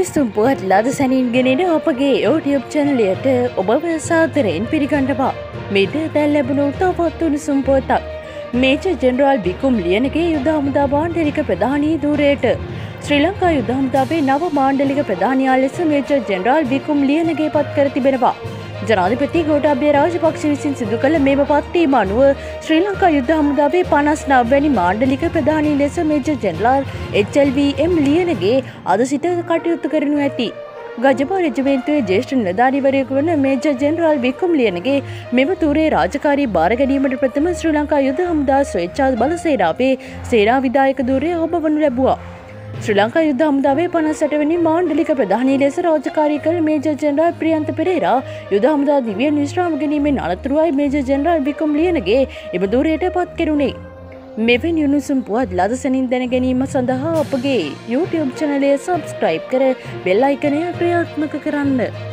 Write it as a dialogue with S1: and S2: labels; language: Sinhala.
S1: උණුසුම් පුවත් ලද සැනින් ගෙනෙන අපගේ YouTube චැනලයට ඔබව සාදරයෙන් පිළිගන්නවා. මෙද දැන් ලැබුණු තවත් උණුසුම් පුවතක්. මේජර් ජෙනරාල් විකුම් ලියනගේ යුද හමුදා මාණ්ඩලික ප්‍රධානී ධූරයට ශ්‍රී ලංකා යුද හමුදාවේ නව මාණ්ඩලික ප්‍රධානියා ලෙස මේජර් ජෙනරාල් විකුම් ලියනගේ පත් කර තිබෙනවා. ජනාධිපති ගෝඨාභය රාජපක්ෂ විසින් සිදු කළ මෙම පත්වීම අනුව ශ්‍රී ලංකා යුද හමුදාවේ 59 වැනි මාණ්ඩලික ප්‍රධානී ලෙස මේජර් ජෙනරාල් HLVM ලියනගේ අද සිට කටයුතු කරනු ඇති. ගජපා රෙජිමේන්තුවේ ජ්‍යෙෂ්ඨ නිලධාරීවරයෙකු වන මේජර් ජෙනරාල් විකුම් ලියනගේ මෙම ධූරයේ රාජකාරී බාර ගැනීමට ප්‍රථම ශ්‍රී ලංකා යුද හමුදා ස්වේච්ඡා බල සේනාවේ සේනා විධායක ධූරය ඔබවනු ලැබුවා. ශ්‍රී ලංකා යුද හමුදාවේ 58 වෙනි මාණ්ඩලික ප්‍රධානී ලෙස රාජකාරී කළ මේජර් ජෙනරාල් ප්‍රියන්ත පෙරේරා යුද හමුදා දිවියෙන් විශ්‍රාම ගැනීමෙන් අනතුරුවයි මේජර් ජෙනරාල් විකුම් ලියනගේ එම ධූරයට පත් කෙරුණේ. මෙවැනි උණුසුම් පුවත් ලද සැනින් දැන ගැනීම සඳහා අපගේ YouTube චැනලය සබ්ස්ක්‍රයිබ් කර බෙල් අයිකනය ක්‍රියාත්මක කරන්න.